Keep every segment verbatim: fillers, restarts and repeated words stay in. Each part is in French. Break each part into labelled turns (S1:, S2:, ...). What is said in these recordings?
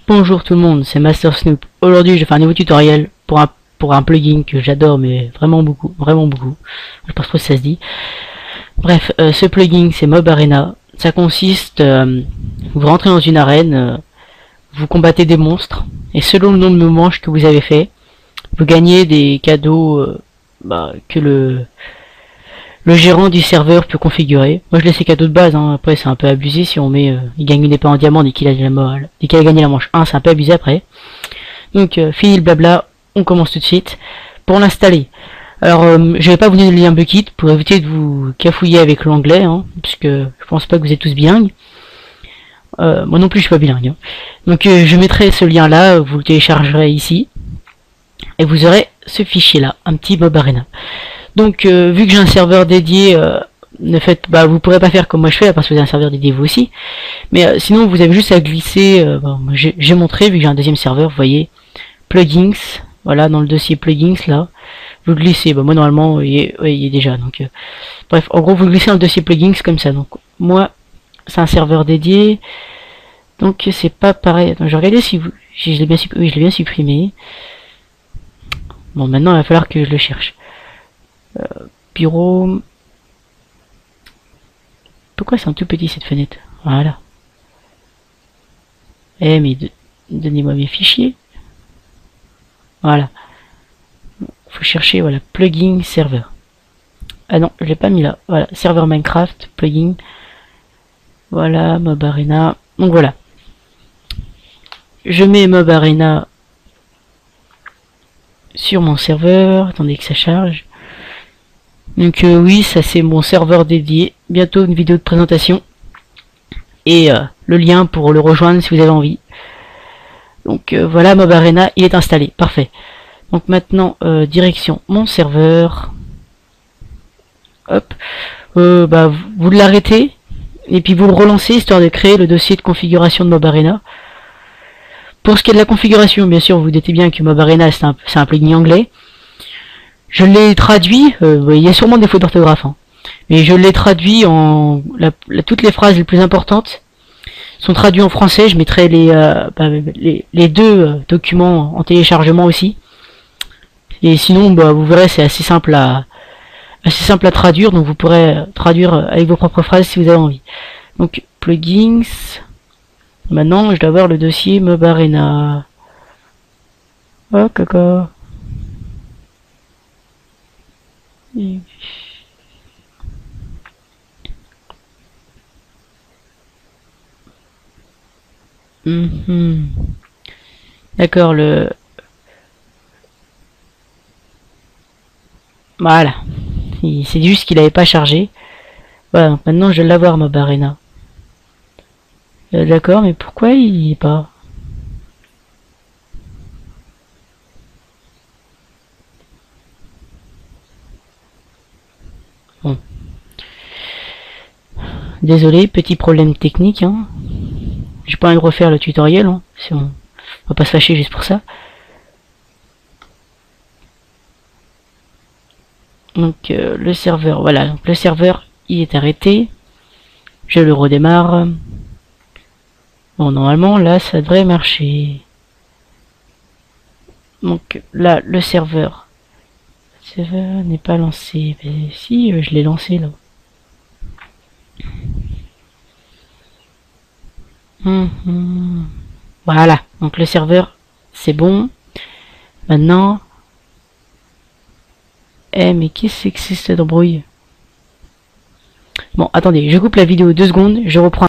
S1: Bonjour tout le monde, c'est Master Snoop. Aujourd'hui je vais faire un nouveau tutoriel pour un, pour un plugin que j'adore mais vraiment beaucoup, vraiment beaucoup. Je pense pas si ça se dit. Bref, euh, ce plugin c'est Mob Arena. Ça consiste, euh, vous rentrez dans une arène, euh, vous combattez des monstres, et selon le nombre de manches que vous avez fait, vous gagnez des cadeaux euh, bah, que le... le gérant du serveur peut configurer. Moi je laisse les cadeaux de base, hein. Après c'est un peu abusé si on met, euh, il gagne une épée en diamant dès qu'il a, dès qu'il a gagné la manche un, c'est un peu abusé après. Donc euh, fini le blabla, on commence tout de suite pour l'installer. Alors euh, je vais pas vous donner le lien Bukkit pour éviter de vous cafouiller avec l'anglais, hein, parce que je pense pas que vous êtes tous bilingues. Euh, moi non plus je suis pas bilingue. Hein. Donc euh, je mettrai ce lien là, vous le téléchargerez ici, et vous aurez ce fichier là, un petit Mob Arena. Donc euh, vu que j'ai un serveur dédié, euh, ne faites, bah vous pourrez pas faire comme moi je fais parce que vous avez un serveur dédié vous aussi. Mais euh, sinon vous avez juste à glisser. Euh, bon, j'ai montré vu que j'ai un deuxième serveur, vous voyez, plugins. Voilà, dans le dossier plugins là, vous glissez. Bah moi normalement il est, ouais, il est déjà. Donc euh, bref, en gros vous glissez dans le dossier plugins comme ça. Donc moi c'est un serveur dédié, donc c'est pas pareil. Attends, je vais regarder si vous, je l'ai bien, oui, je l'ai bien supprimé. Bon maintenant il va falloir que je le cherche. Euh, bureau. Pourquoi c'est un tout petit cette fenêtre? Voilà. Eh mais donnez-moi mes fichiers. Voilà. Faut chercher, voilà, plugin serveur. Ah non, je l'ai pas mis là. Voilà, serveur Minecraft, plugin. Voilà, Mob Arena. Donc voilà. Je mets Mob Arena sur mon serveur. Attendez que ça charge. Donc euh, oui, ça c'est mon serveur dédié. Bientôt une vidéo de présentation. Et euh, le lien pour le rejoindre si vous avez envie. Donc euh, voilà, Mob Arena, il est installé. Parfait. Donc maintenant, euh, direction mon serveur. Hop. Euh, bah, vous, vous l'arrêtez. Et puis vous le relancez histoire de créer le dossier de configuration de Mob Arena. Pour ce qui est de la configuration, bien sûr, vous vous doutez bien que Mob Arena c'est un, un plugin anglais. Je l'ai traduit, euh, il y a sûrement des fautes d'orthographe, hein, mais je l'ai traduit en... La, la, toutes les phrases les plus importantes sont traduites en français. Je mettrai les, euh, bah, les, les deux euh, documents en téléchargement aussi. Et sinon, bah, vous verrez, c'est assez simple à assez simple à traduire, donc vous pourrez traduire avec vos propres phrases si vous avez envie. Donc, plugins. Maintenant, je dois avoir le dossier Mob Arena. Oh, caca. Mmh. D'accord, le... Voilà. C'est juste qu'il n'avait pas chargé. Voilà, donc maintenant je vais l'avoir, Mob Arena. Euh, D'accord, mais pourquoi il est pas... Bon. Désolé, petit problème technique, hein. J'ai pas envie de refaire le tutoriel, hein. Si on... on va pas se fâcher juste pour ça. Donc euh, le serveur, voilà, donc le serveur il est arrêté. Je le redémarre. Bon, normalement là ça devrait marcher. Donc là le serveur, le serveur n'est pas lancé. Mais si, euh, je l'ai lancé là. Mmh. Voilà, donc le serveur c'est bon. Maintenant, eh mais qu'est-ce que c'est cette embrouille? Bon, attendez, je coupe la vidéo deux secondes, je reprends.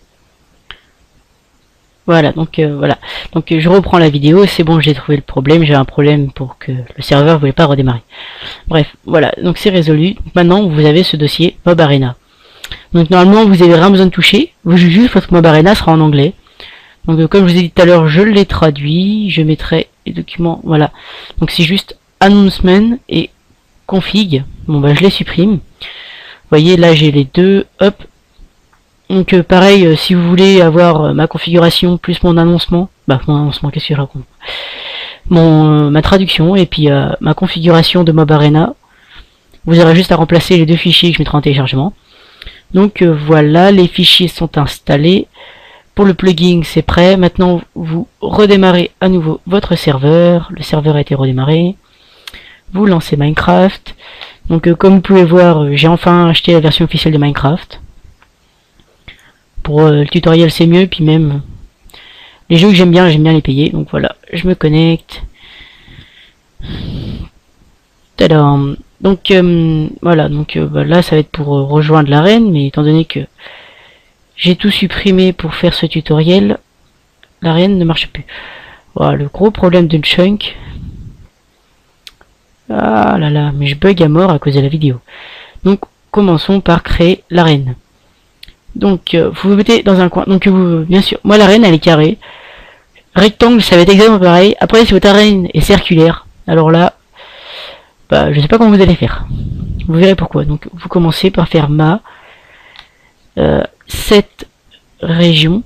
S1: Voilà, donc euh, voilà, donc euh, je reprends la vidéo, c'est bon, j'ai trouvé le problème, j'ai un problème pour que le serveur ne voulait pas redémarrer. Bref, voilà, donc c'est résolu. Maintenant, vous avez ce dossier Mob Arena. Donc normalement, vous n'avez rien besoin de toucher, vous juste votre Mob Arena sera en anglais. Donc euh, comme je vous ai dit tout à l'heure, je l'ai traduit, je mettrai les documents, voilà. Donc c'est juste announcement et config. Bon bah je les supprime. Vous voyez là j'ai les deux, hop. Donc euh, pareil, euh, si vous voulez avoir euh, ma configuration plus mon annoncement, bah mon annoncement, qu'est-ce que je raconte, mon euh, ma traduction et puis euh, ma configuration de Mob Arena, vous aurez juste à remplacer les deux fichiers que je mettrai en téléchargement. Donc euh, voilà, les fichiers sont installés. pour le plugin, c'est prêt. Maintenant, vous redémarrez à nouveau votre serveur. Le serveur a été redémarré. Vous lancez Minecraft. Donc, euh, comme vous pouvez voir, euh, j'ai enfin acheté la version officielle de Minecraft. Pour euh, le tutoriel, c'est mieux. Puis même, euh, les jeux que j'aime bien, j'aime bien les payer. Donc voilà, je me connecte. Tadam. Donc, euh, voilà. Donc euh, bah, là, ça va être pour euh, rejoindre l'arène. Mais étant donné que j'ai tout supprimé pour faire ce tutoriel, l'arène ne marche plus. Voilà, le gros problème de Chunk. Ah là là, mais je bug à mort à cause de la vidéo. Donc, commençons par créer l'arène. Donc, euh, vous vous mettez dans un coin. Donc, vous, bien sûr, moi l'arène elle est carrée. Rectangle, ça va être exactement pareil. Après, si votre arène est circulaire, alors là, bah, je sais pas comment vous allez faire. Vous verrez pourquoi. Donc, vous commencez par faire ma euh, cette région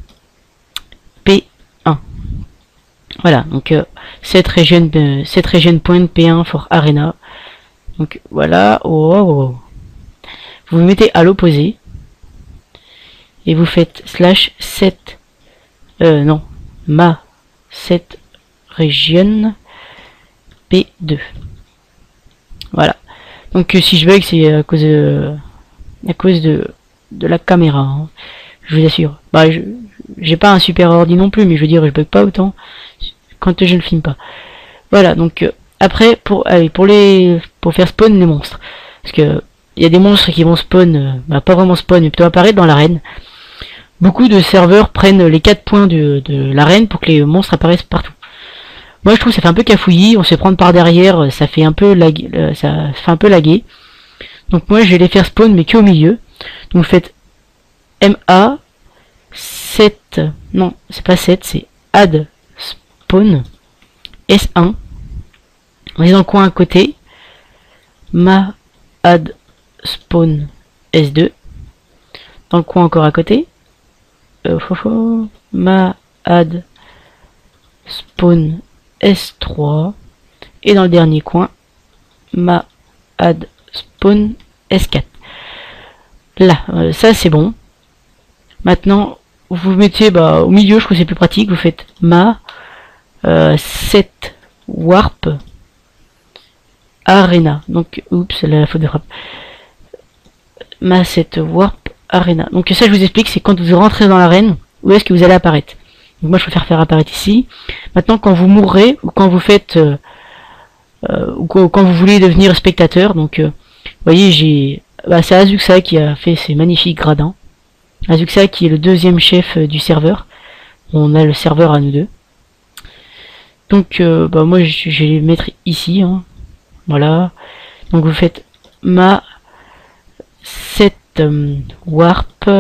S1: P un. Voilà, donc euh, cette région euh, cette région point P un for arena. Donc voilà, oh, oh, oh. Vous vous mettez à l'opposé et vous faites slash set euh, non ma cette région P deux. Voilà. Donc euh, si je bug, c'est à cause de à cause de de la caméra, hein. Je vous assure. Bah, je j'ai pas un super ordi non plus, mais je veux dire, je bug pas autant quand je ne filme pas. Voilà. Donc euh, après, pour allez, pour les pour faire spawn les monstres, parce que il y a des monstres qui vont spawn, euh, bah, pas vraiment spawn, mais plutôt apparaître dans l'arène. Beaucoup de serveurs prennent les quatre points de, de l'arène pour que les monstres apparaissent partout. Moi, je trouve que ça fait un peu cafouillis. On se prend par derrière, ça fait un peu lag, euh, ça fait un peu laguer. Donc moi, je vais les faire spawn, mais que au milieu. Donc vous faites M A sept, non, c'est pas sept, c'est add spawn S un. On est dans le coin à côté. Ma add spawn S deux. Dans le coin encore à côté. Euh, fofo, ma add spawn S trois. Et dans le dernier coin, ma add spawn S quatre. Là, euh, ça c'est bon. Maintenant, vous mettez bah, au milieu, je trouve que c'est plus pratique. Vous faites ma euh, set warp arena. Donc, oups, la faute de frappe. Ma set warp arena. Donc ça, je vous explique, c'est quand vous rentrez dans l'arène, où est-ce que vous allez apparaître. Donc moi, je préfère faire apparaître ici. Maintenant, quand vous mourrez ou quand vous faites euh, euh, ou quand vous voulez devenir spectateur, donc, euh, vous voyez, j'ai bah, c'est Azuxa qui a fait ces magnifiques gradins. Azuxa qui est le deuxième chef euh, du serveur. On a le serveur à nous deux. Donc euh, bah, moi je, je vais les mettre ici. Hein. Voilà. Donc vous faites ma set euh, warp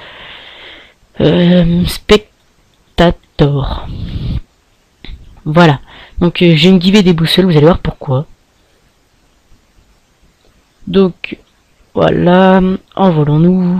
S1: euh, spectator. Voilà. Donc euh, j'ai une guivée des boussoles, vous allez voir pourquoi. Donc voilà, envolons-nous.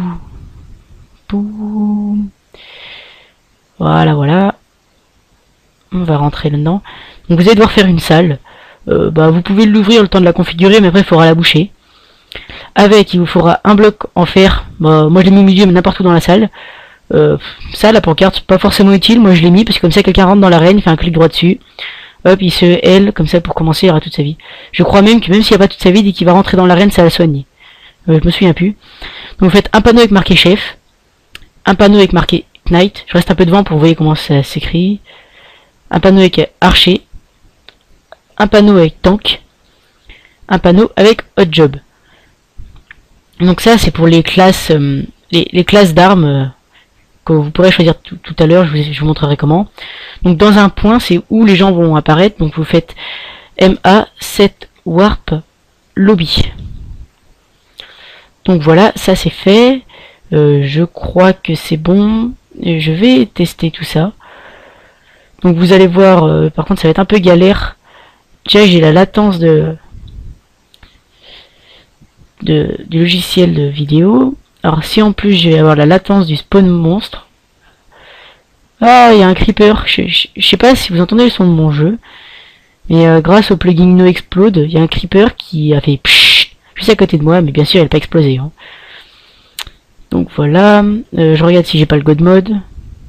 S1: Voilà, voilà. On va rentrer là-dedans. Donc vous allez devoir faire une salle. Euh, bah, vous pouvez l'ouvrir le temps de la configurer, mais après il faudra la boucher. Avec, il vous faudra un bloc en fer. Bah, moi je l'ai mis au milieu, mais n'importe où dans la salle. Euh, ça, la pancarte, c'est pas forcément utile. Moi je l'ai mis parce que comme ça, quelqu'un rentre dans l'arène, il fait un clic droit dessus. Hop, il se L, comme ça pour commencer, il aura toute sa vie. Je crois même que même s'il n'y a pas toute sa vie, dès qu'il va rentrer dans l'arène, ça va soigner. Euh, je me souviens plus. Donc vous faites un panneau avec marqué chef. Un panneau avec marqué Knight. Je reste un peu devant pour vous voyez comment ça s'écrit. Un panneau avec archer. Un panneau avec tank. Un panneau avec hot job. Donc ça c'est pour les classes euh, les, les classes d'armes euh, que vous pourrez choisir tout, tout à l'heure. Je vous, je vous montrerai comment. Donc dans un point c'est où les gens vont apparaître. Donc vous faites M A set warp lobby. Donc voilà, ça c'est fait. Euh, je crois que c'est bon. Je vais tester tout ça. Donc vous allez voir, euh, par contre ça va être un peu galère. Déjà j'ai la latence de, de du logiciel de vidéo. Alors si en plus je vais avoir la latence du spawn monstre. Ah, il y a un creeper. Je, je, je sais pas si vous entendez le son de mon jeu. Mais euh, grâce au plugin No Explode, il y a un creeper qui a fait pshhh, juste à côté de moi, mais bien sûr elle n'a pas explosé. Hein. Donc voilà, euh, je regarde si j'ai pas le God Mode.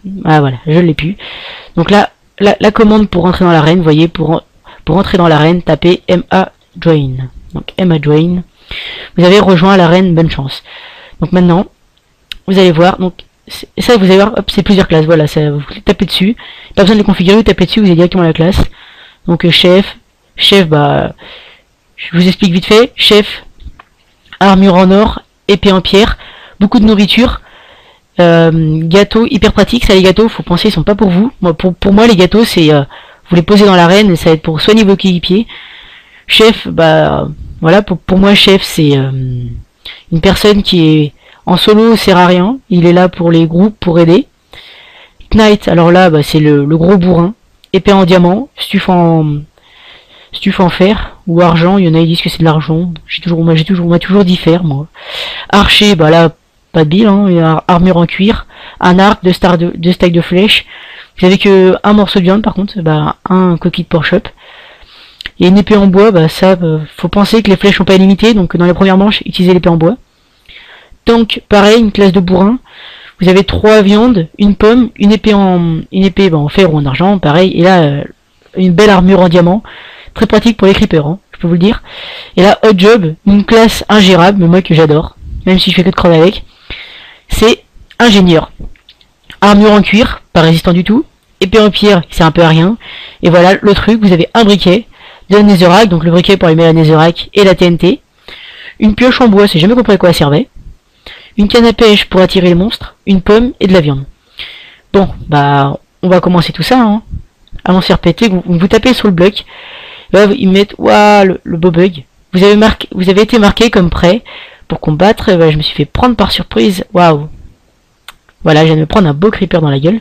S1: Ah voilà, je l'ai plus. Donc là, la, la commande pour rentrer dans l'arène, vous voyez, pour, pour rentrer dans l'arène, tapez M A join. Donc M A join. Vous avez rejoint l'arène, bonne chance. Donc maintenant, vous allez voir, donc ça vous allez voir, hop, c'est plusieurs classes, voilà, ça, vous tapez dessus. Pas besoin de les configurer, vous tapez dessus, vous avez directement la classe. Donc euh, chef, chef, bah, je vous explique vite fait. Chef, armure en or, épée en pierre, beaucoup de nourriture. Euh, gâteaux hyper pratique, ça les gâteaux, faut penser, ils sont pas pour vous. Moi, pour, pour moi les gâteaux c'est euh, vous les posez dans l'arène et ça va être pour soigner vos coéquipiers. Chef, bah voilà, pour, pour moi chef c'est euh, une personne qui est en solo, sert à rien, il est là pour les groupes, pour aider. Knight, alors là bah, c'est le, le gros bourrin, épée en diamant, stuf en stuf en fer ou argent, il y en a qui disent que c'est de l'argent. J'ai toujours moi j'ai toujours moi toujours dit fer moi. Archer, bah là pas de bille, hein, une armure en cuir, un arc, deux, stars de, deux stacks de flèches. Vous avez que un morceau de viande par contre, bah un coquille de porc chop. Et une épée en bois, bah ça, bah, faut penser que les flèches sont pas illimitées, donc dans les premières manches, utilisez l'épée en bois. Tank, pareil, une classe de bourrin. Vous avez trois viandes, une pomme, une épée en une épée bah, en fer ou en argent, pareil. Et là, euh, une belle armure en diamant, très pratique pour les creepers, hein, je peux vous le dire. Et là, hot job, une classe ingérable, mais moi que j'adore, même si je fais que de crever avec. C'est ingénieur. Armure en cuir, pas résistant du tout. Épée en pierre, qui sert un peu à rien. Et voilà le truc, vous avez un briquet, de la netherrack, donc le briquet pour allumer la netherrack et la T N T. Une pioche en bois, c'est jamais compris à quoi elle servait. Une canne à pêche pour attirer les monstres. Une pomme et de la viande. Bon, bah, on va commencer tout ça, hein. Allons se faire péter, vous, vous tapez sur le bloc. Là, ils mettent, waouh, le, le beau bug. Vous avez marqué, vous avez été marqué comme prêt pour combattre. Bah, je me suis fait prendre par surprise. Waouh. Voilà, je viens de me prendre un beau creeper dans la gueule.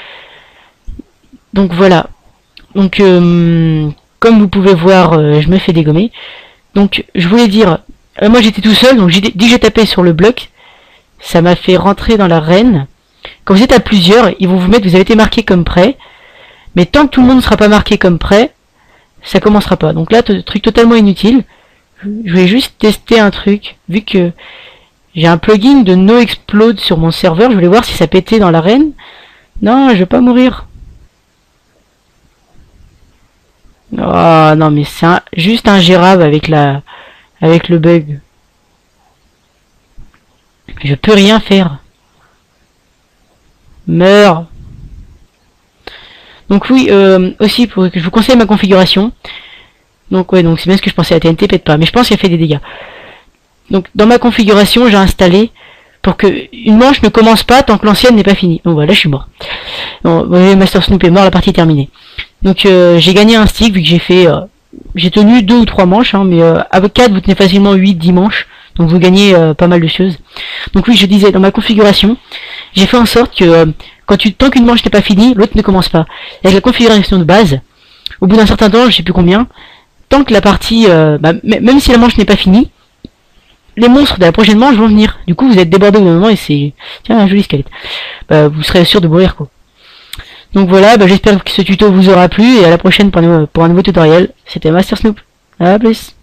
S1: Donc voilà. Donc euh, comme vous pouvez voir, euh, je me fais dégommer. Donc je voulais dire, euh, moi j'étais tout seul, donc dès que j'ai tapé sur le bloc, ça m'a fait rentrer dans l'arène. Quand vous êtes à plusieurs, ils vont vous mettre, vous avez été marqué comme prêt. Mais tant que tout le monde ne sera pas marqué comme prêt, ça commencera pas. Donc là, truc totalement inutile. Je voulais juste tester un truc, vu que j'ai un plugin de No Explode sur mon serveur, je voulais voir si ça pétait dans l'arène. Non, je vais pas mourir. Oh non, mais c'est un, juste ingérable avec la avec le bug. Je peux rien faire. Meurs. Donc oui, euh, aussi pour que je vous conseille ma configuration. Donc ouais, donc c'est bien ce que je pensais, la T N T pète pas, mais je pense qu'elle fait des dégâts. Donc dans ma configuration, j'ai installé pour que une manche ne commence pas tant que l'ancienne n'est pas finie. Donc voilà, je suis mort. Bon, vous voyez, Master Snoop est mort, la partie est terminée. Donc euh, j'ai gagné un stick vu que j'ai fait, euh, j'ai tenu deux ou trois manches, hein, mais euh, avec quatre vous tenez facilement huit dix manches, donc vous gagnez euh, pas mal de choses. Donc oui, je disais, dans ma configuration, j'ai fait en sorte que euh, quand tu tant qu'une manche n'est pas finie, l'autre ne commence pas. Avec la configuration de base, au bout d'un certain temps, je sais plus combien, tant que la partie, euh, bah, même si la manche n'est pas finie, les monstres de la prochaine manche vont venir. Du coup, vous êtes débordé au bout d'un moment et c'est, tiens, un joli squelette. Bah, vous serez sûr de mourir, quoi. Donc voilà, bah, j'espère que ce tuto vous aura plu et à la prochaine pour un nouveau, pour un nouveau tutoriel. C'était Master Snoop. À plus.